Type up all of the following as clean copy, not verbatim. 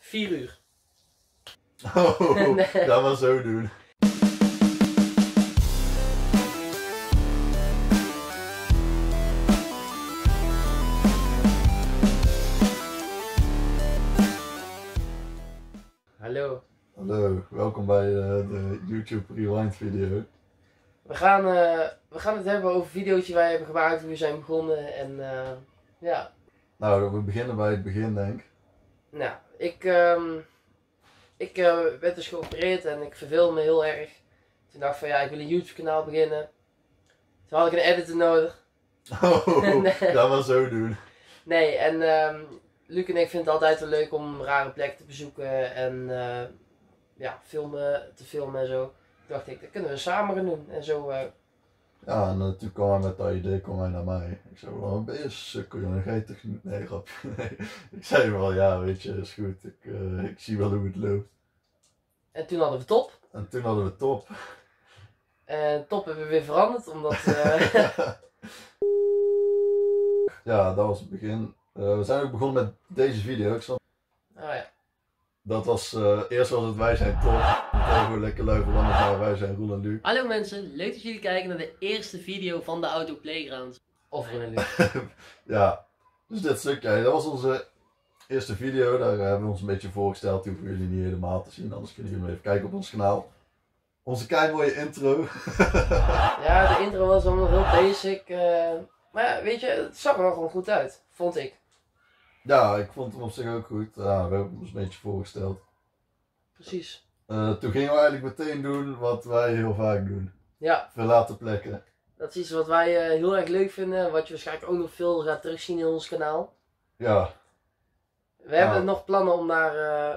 4 uur. Oh, Nee. dat maar zo doen. Hallo. Hallo, welkom bij de YouTube Rewind video. We gaan het hebben over video's die wij hebben gemaakt, hoe we zijn begonnen en ja. Nou, we beginnen bij het begin, denk ik. Nou, ik werd dus geopereerd en ik verveelde me heel erg. Toen dacht ik van ja, ik wil een YouTube kanaal beginnen. Toen had ik een editor nodig. Oh, Nee. dat maar zo doen. Nee, en Luc en ik vinden het altijd wel leuk om rare plekken te bezoeken en ja, te filmen en zo. Toen dacht ik, dat kunnen we samen gaan doen. En zo, Ja, en toen kwam hij met dat idee naar mij. Ik zei, waarom ben je sukkel, jongen? Ga je toch niet? Nee, grapje. Nee. Ik zei wel, ja, weet je, is goed. Ik zie wel hoe het loopt. en toen hadden we Top. En toen hadden we Top. En Top hebben we weer veranderd, omdat... Ja, dat was het begin. We zijn ook begonnen met deze video. Ik snap... Oh ja. Dat was, eerst was het Wij Zijn Top. We hebben gewoon lekker lui veranderd naar Wij Zijn Roel en Luc. Hallo mensen, leuk dat jullie kijken naar de eerste video van de Auto Playground. Of Roel en Luc. Ja, dus dit stukje, dat was onze eerste video. Daar hebben we ons een beetje voorgesteld. Die hoeven jullie niet helemaal te zien, anders kunnen jullie even kijken op ons kanaal. Onze keimooie intro. Ja, de intro was allemaal heel basic. Maar ja, weet je, het zag er wel gewoon goed uit, vond ik. Ja, ik vond hem op zich ook goed. Ja, we hebben ons een beetje voorgesteld. Precies. Toen gingen we eigenlijk meteen doen wat wij heel vaak doen. Ja, Verlaten plekken. dat is iets wat wij heel erg leuk vinden. Wat je waarschijnlijk ook nog veel gaat terugzien in ons kanaal. Ja, We hebben nog plannen om naar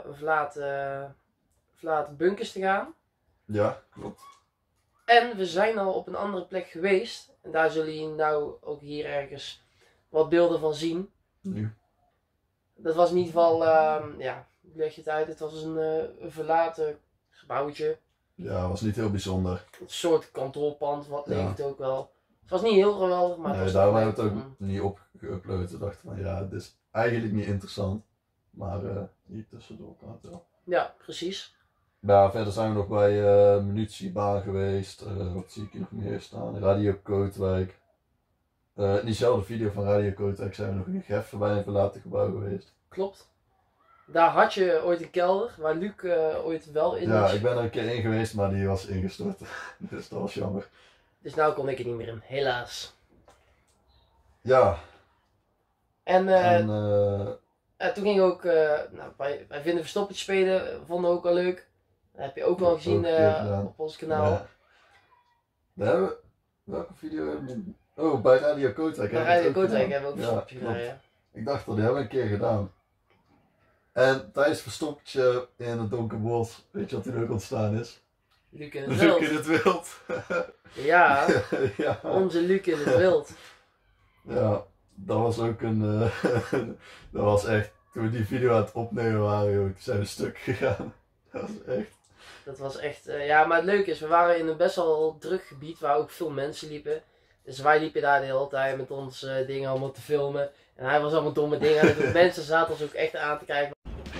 verlaten bunkers te gaan. ja, klopt. En we zijn al op een andere plek geweest. En daar zullen jullie nou ook hier ergens wat beelden van zien. Nu. Dat was in ieder geval, ja, hoe leg je het uit? Het was een verlaten gebouwtje. Ja, was niet heel bijzonder. Een soort kantoorpand, wat Ja. leek het ook wel. Het was niet heel geweldig, maar het Nee, was daarom toch hebben we het leuk ook niet opgeüpload. We dachten van ja, dit is eigenlijk niet interessant. Maar hier tussendoor kan het wel. Ja, precies. Ja, verder zijn we nog bij munitiebaan geweest. Wat zie ik hier nog meer staan? Radio Kootwijk. In diezelfde video van Radio Kootwijk zijn we nog in Geffen bij een verlaten gebouw geweest. Klopt. Daar had je ooit een kelder, waar Luc ooit wel in Ja, is. ik ben er een keer in geweest, maar die was ingestort. Dus dat was jammer. Dus nou kon ik er niet meer in, helaas. Ja, En en toen ging ook, nou, wij vinden verstoppertje spelen, vonden we ook wel leuk. Dat heb je ook wel Ook gezien een keer gedaan. op ons kanaal. ja. Daar hebben we... Welke video hebben we? Oh, bij Radio Kootwijk. Bij hebben we het Radio ook Kootwijk gedaan. hebben we ook een verstoppertje gedaan, klopt. ja. Ik dacht al, die hebben we een keer gedaan. En tijdens het verstoppertje in het donker bos, weet je wat er ook ontstaan is? Luc in het Luc wild. in het wild. Ja, Ja, onze Luc in het wild. ja, dat was ook een... dat was echt... Toen we die video aan het opnemen waren, joh, toen zijn we stuk gegaan. Dat was echt... Dat was echt, ja, maar het leuke is, we waren in een best wel druk gebied waar ook veel mensen liepen. Dus wij liepen daar de hele tijd met ons dingen allemaal te filmen. En hij was allemaal domme dingen aan het doen. Mensen zaten ons ook echt aan te kijken.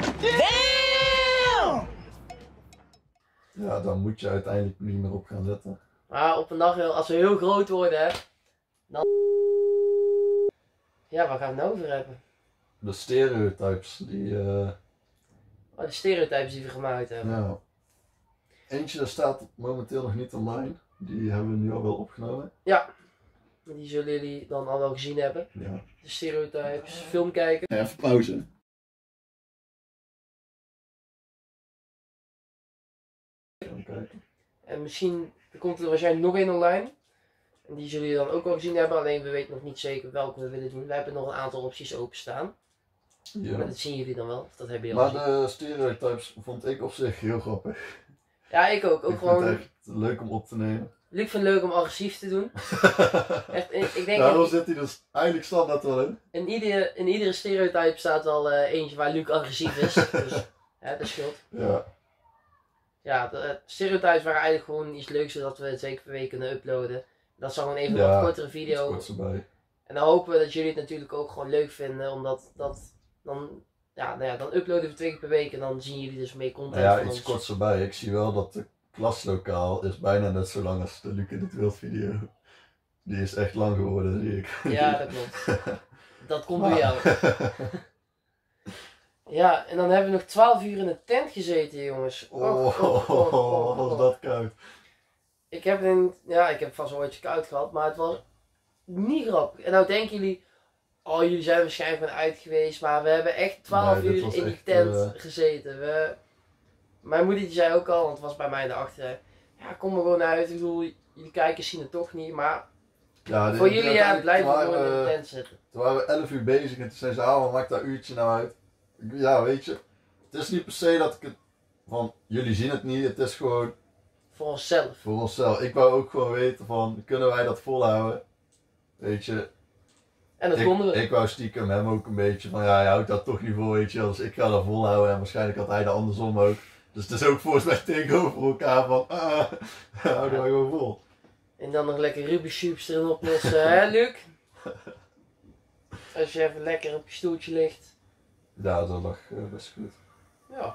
Damn! Ja, daar moet je uiteindelijk niet meer op gaan letten. Maar op een dag, als we heel groot worden, hè, dan... Ja, waar gaan we het nou over hebben? De stereotypes, die... Oh, de stereotypes die we gemaakt hebben. ja. Eentje, daar staat momenteel nog niet online. Die hebben we nu al wel opgenomen. Ja, die zullen jullie dan al wel gezien hebben. Ja. De stereotypes, film kijken. Even pauze. Even kijken. En misschien komt er waarschijnlijk nog één online. En die zullen jullie dan ook al gezien hebben, alleen we weten nog niet zeker welke we willen doen. We hebben nog een aantal opties openstaan. Ja. Maar dat zien jullie dan wel, of dat hebben jullie al Maar gezien. de stereotypes vond ik op zich heel grappig. Ja, ik ook. Ook Ik vond gewoon, het echt leuk om op te nemen. Luc vindt het leuk om agressief te doen. Echt, ik denk Daarom zit hij dus eigenlijk standaard wel in. in iedere stereotype staat wel eentje waar Luc agressief is. Dus ja, dat scheelt. Ja. Ja, de stereotypes waren eigenlijk gewoon iets leuks, zodat we het 2 keer per week kunnen uploaden. Dat is gewoon even een Ja, wat kortere Iets video. korts erbij. En dan hopen we dat jullie het natuurlijk ook gewoon leuk vinden, omdat dat dan ja, nou ja, dan uploaden we 2 keer per week en dan zien jullie dus meer content Nou ja, van iets ons. korts erbij. Ik zie wel dat de klaslokaal is bijna net zo lang als de Luc in het Wild video. Die is echt lang geworden, zie ik. Ja, dat klopt. Dat komt door jou. Ja, en dan hebben we nog 12 uur in de tent gezeten, jongens. Wat was dat koud. Ik heb vast wel ooit koud gehad, maar het was niet grappig. En nou denken jullie, oh, jullie zijn waarschijnlijk van uit geweest, maar we hebben echt 12 Nee, dit uur was in die echt, tent gezeten. Mijn moeder die zei ook al, want het was bij mij in de achter, ja, kom er gewoon uit. Ik bedoel, jullie kijkers zien het toch niet, maar Ja, voor jullie blijven we gewoon in de tent zitten. Toen waren we 11 uur bezig en toen zei ze, wat maakt dat uurtje nou uit? Ja, weet je, het is niet per se dat ik het van, jullie zien het niet, het is gewoon Voor onszelf. voor onszelf. Ik wou ook gewoon weten van, kunnen wij dat volhouden? Weet je, En dat konden we. ik wou stiekem hem ook een beetje van, ja, je houdt dat toch niet vol, weet je, dus ik ga dat volhouden en waarschijnlijk had hij dat andersom ook. Dus het is ook volgens mij tegenover elkaar van, houden wij gewoon vol. En dan nog lekker Rubik's Cubes erin oplossen, hè Luc? Als je even lekker op je stoeltje ligt. Ja, dat lag best goed. Ja.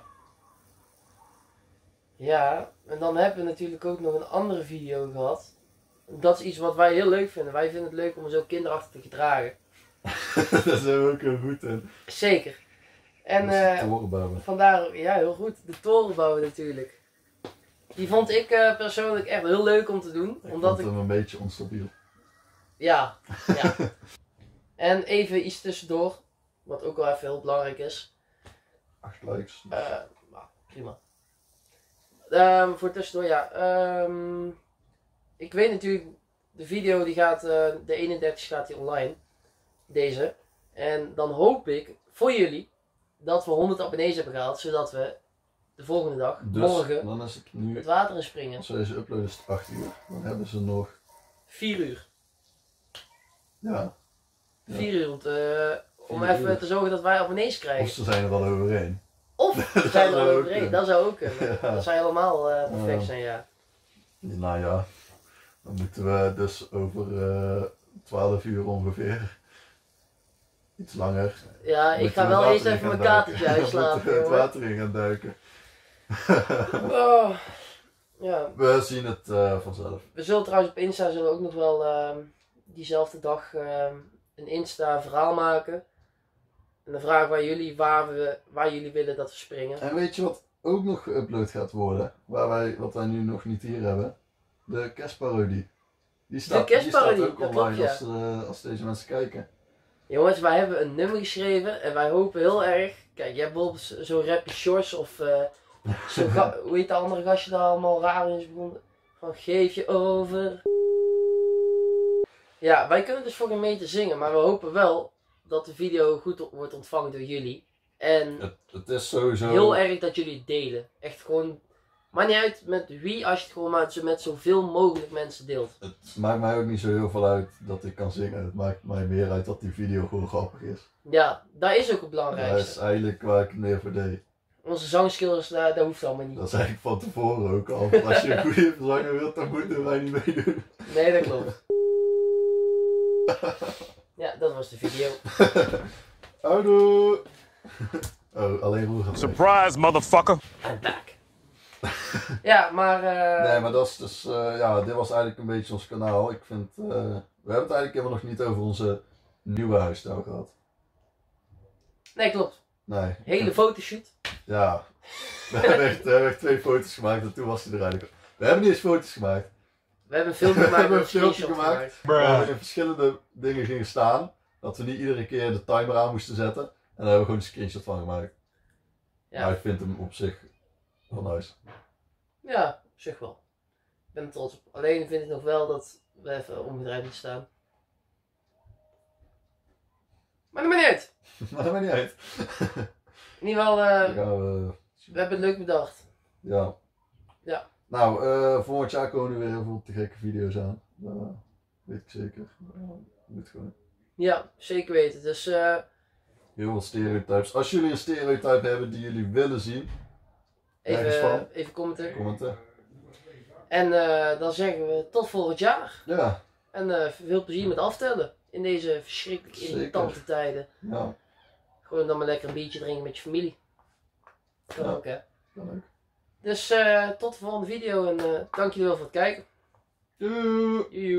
Ja, en dan hebben we natuurlijk ook nog een andere video gehad. Dat is iets wat wij heel leuk vinden. Wij vinden het leuk om ons ook kinderachtig te gedragen. Daar zijn we ook heel goed in. Zeker. En torenbouwen. vandaar, ja heel goed, de toren bouwen natuurlijk. Die vond ik persoonlijk echt heel leuk om te doen. Ik Omdat vond hem een beetje onstabiel. Ja. En even iets tussendoor, wat ook wel even heel belangrijk is. 8 likes. Nou, prima. Voor tussendoor, ja. Ik weet natuurlijk, de video die gaat, de 31 gaat die online. Deze. En dan hoop ik voor jullie dat we 100 abonnees hebben gehaald, zodat we de volgende dag, Dus morgen, dan is het nu, het water in springen. als deze upload is het 8 uur. Dan hebben ze nog, 4 uur. ja. 4 uur om 4 even uur. te zorgen dat wij abonnees Of krijgen. ze zijn er al overheen. Of we zijn er zou ook overheen, kunnen. dat zou ook kunnen. Ja. Dat zou helemaal perfect zijn, ja. Nou ja, dan moeten we dus over 12 uur ongeveer. Iets langer. Ja, ik moeten ga we wel het eerst water even in mijn gaan katertje duiken. uitslapen, Moeten we het jongen. water in gaan duiken. Oh. Ja, We zien het vanzelf. we zullen trouwens op Insta zullen we ook nog wel diezelfde dag een Insta verhaal maken. En dan vragen wij jullie waar jullie willen dat we springen. En weet je wat ook nog geüpload gaat worden? Wat wij nu nog niet hier hebben? De kerstparodie. Die staat kerstparodie, ook dat online klopt, ja. als deze mensen kijken. Jongens, wij hebben een nummer geschreven en wij hopen heel erg. Kijk, je hebt bijvoorbeeld zo'n rapje Shorts of hoe heet dat andere gastje daar allemaal raar in is begonnen? Van geef je over. Ja, wij kunnen dus voor geen meter zingen, maar we hopen wel dat de video goed wordt ontvangen door jullie. En Het is sowieso... heel erg dat jullie het delen. Echt gewoon, maakt niet uit met wie, als je het gewoon met zoveel mogelijk mensen deelt. Het maakt mij ook niet zo heel veel uit dat ik kan zingen. Het maakt mij meer uit dat die video gewoon grappig is. Ja, dat is ook het Dat belangrijkste. is eigenlijk waar ik het meer voor deed. Onze zangskills, dat hoeft allemaal niet. Dat is eigenlijk van tevoren ook al. Als je een goede zanger wilt, dan moeten wij niet meedoen. Nee, dat klopt. Ja, dat was de video. Houdoe! Oh, alleen Roel gaat mee. Surprise, motherfucker! I'm back. Ja, maar... Nee, maar dat is dus, ja, dit was eigenlijk een beetje ons kanaal. Ik vind, we hebben het eigenlijk helemaal nog niet over onze nieuwe huisstijl gehad. Nee, klopt. Nee. Hele fotoshoot. Ja. We hebben echt 2 foto's gemaakt en toen was hij er eigenlijk. We hebben niet eens foto's gemaakt. We hebben een filmpje gemaakt. We hebben en een filmpje screenshot gemaakt. Waar we in verschillende dingen gingen staan. Dat we niet iedere keer de timer aan moesten zetten. En daar hebben we gewoon een screenshot van gemaakt. Ja. Maar ik vind hem op zich wel nice. Ja, op zich wel. Ik ben er trots op. Alleen vind ik nog wel dat we even omgedraaid moeten staan. Maar dat maakt niet uit. Maar dat maakt niet uit. In ieder geval, Dan gaan we... we hebben het leuk bedacht. Ja. Ja. Nou, volgend jaar komen er weer heel veel te gekke video's aan. Dat weet ik zeker. Moet gewoon. Ja, zeker weten. Dus Heel veel stereotypes. Als jullie een stereotype hebben die jullie willen zien, ergens van, even commenten. commenten. En dan zeggen we tot volgend jaar. Ja, En veel plezier met aftellen in deze verschrikkelijk Zeker. irritante tijden. ja. Gewoon dan maar lekker een biertje drinken met je familie. Kan Ja. ook, hè. Kan ook. Dus tot de volgende video en dank jullie wel voor het kijken. Doei! Joejoe.